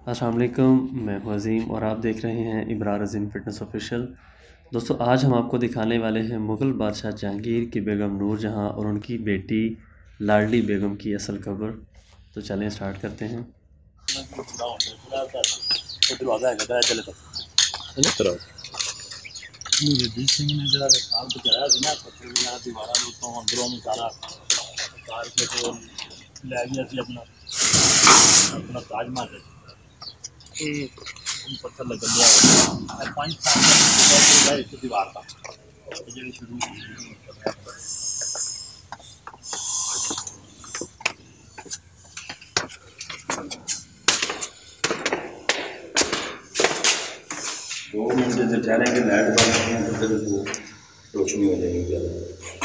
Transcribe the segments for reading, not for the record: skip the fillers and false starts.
अस्सलाम वालेकुम, मैं हूं अज़ीम और आप देख रहे हैं इब्रार अज़ीम फ़िटनेस ऑफिशियल। दोस्तों, आज हम आपको दिखाने वाले हैं मुग़ल बादशाह जहांगीर की बेगम नूरजहां और उनकी बेटी लाडली बेगम की असल खबर। तो चलें स्टार्ट करते हैं। अपना ताज महल पत्थर लग गया 5 साल का दीवार का शुरू 2 मिनट से ठहरे कि लाइट बंद तो फिर रोशनी हो जाएगी ज़्यादा।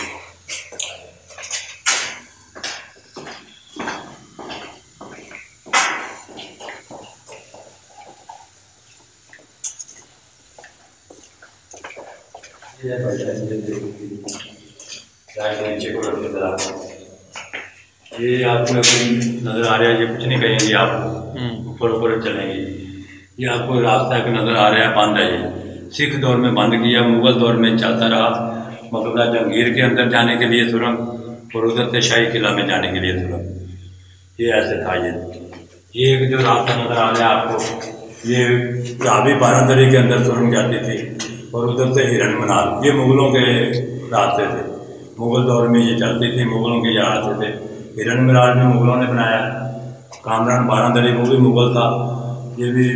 ये आपको नज़र आ रहा है, ये कुछ नहीं कहेंगे आप ऊपर ऊपर चलेंगे। ये आपको रास्ता एक नज़र आ रहा है, बंद है। ये सिख दौर में बंद किया, मुग़ल दौर में चलता रहा। मकबरा जहांगीर के अंदर जाने के लिए सुरंग और उधर से शाही किला में जाने के लिए सुरंग। ये ऐसे था। ये एक जो रास्ता नज़र आ रहा है आपको, ये रावी बारादरी के अंदर सुरंग जाती थी और उधर से हिरन मनाल। ये मुग़लों के रास्ते थे, मुग़ल दौर में ये चलती थी, मुग़लों के ये रास्ते थे। हिरन मनाल भी मुग़लों ने बनाया, कामरान बारादरी वो भी मुग़ल था। ये भी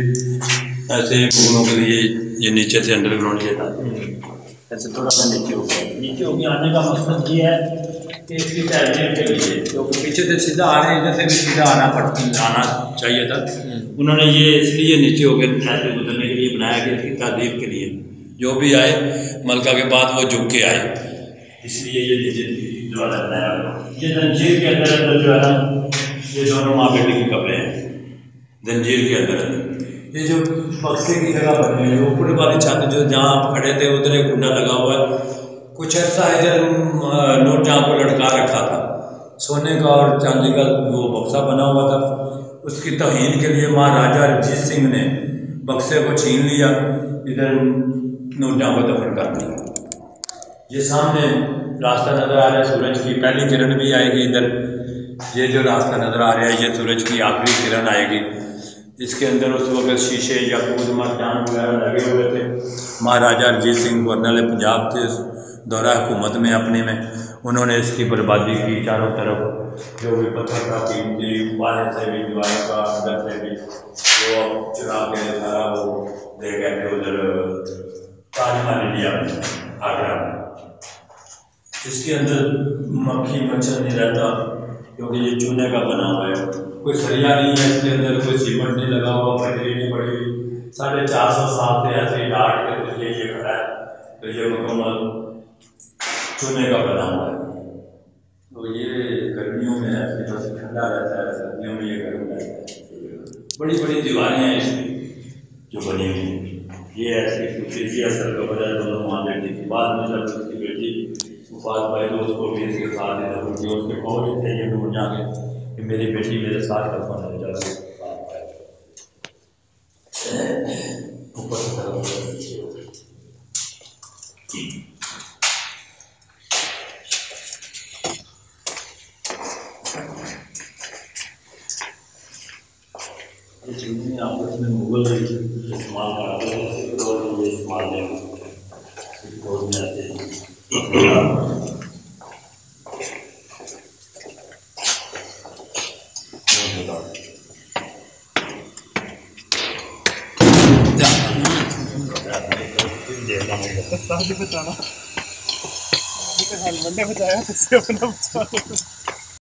ऐसे मुग़लों के लिए ये नीचे से अंडरग्राउंड ये था। ऐसे थोड़ा सा नीचे हो गया। आने का मकसद ये है कि इसकी तैरने के लिए, क्योंकि पीछे से सीधा आ रहे हैं, इधर से भी सीधा आना चाहिए था। उन्होंने ये इसलिए नीचे हो गए ऐसे गुजरने के लिए बनाया कि इसकी तहजीब के लिए जो भी आए मलका के बाद वो झुक के आए, इसलिए ये नीचे जो बनाया। ये जंजीर के अंदर जो है ना, ये दोनों माँ बेटी के कपड़े हैं। जंजीर के अंदर ये जो बक्से की जगह बनी है, ऊपर वाली छत जो जहाँ आप खड़े थे उधर एक कुंडा लगा हुआ है। कुछ ऐसा इधर नूरजहां को लटका रखा था, सोने का और चांदी का वो बक्सा बना हुआ था। उसकी तौहीन के लिए महाराजा रंजीत सिंह ने बक्से को छीन लिया, इधर नूरजहां को दफन कर दिया। ये सामने रास्ता नज़र आ रहा है, सूरज की पहली किरण भी आएगी इधर। ये जो रास्ता नज़र आ रहा है, ये सूरज की आखिरी किरण आएगी। इसके अंदर उस वक्त शीशे या मरजान वगैरह लगे हुए थे। महाराजा रंजीत सिंह गवर्नर पंजाब थे दौरा हुकूमत में अपने में, उन्होंने इसकी बर्बादी की। चारों तरफ जो भी पत्थर का कीमती बाहर से भी दीवारों का अंदर से भी वो चुरा के सारा वो दे गए उधर ताजमहल इंडिया में, आगरा में। इसके अंदर मक्खी मच्छर नहीं रहता क्योंकि ये चूने का बना हुआ है। कोई सरिया नहीं है इसके अंदर, कोई सीमेंट नहीं लगा हुआ, पटरी नहीं पड़ी हुई। 450 साल से ऐसे ही डाट के ये खड़ा है, तो ये मुकम्मल चूने का बना हुआ है। तो ये गर्मियों में ऐसे ठंडा रहता है, सर्दियों में ये गर्म रहता है। बड़ी बड़ी दीवारें हैं इसकी जो बनी हुई। ये ऐसी असल का वजह दोनों माँ बेटी की। बाद में जब उसकी बेटी वफात पाई तो उसको भी इसके साथ उसके बहुत थे ये नूरजहां के कि मेरी बेटी मेरे साथ दफन हो जाती। ऊपर की तरफ आपस में मुग़ल इस्तेमाल कराते थे और ये इस्तेमाल नहीं बताना हेलमेट ने बचाया, अपना बचा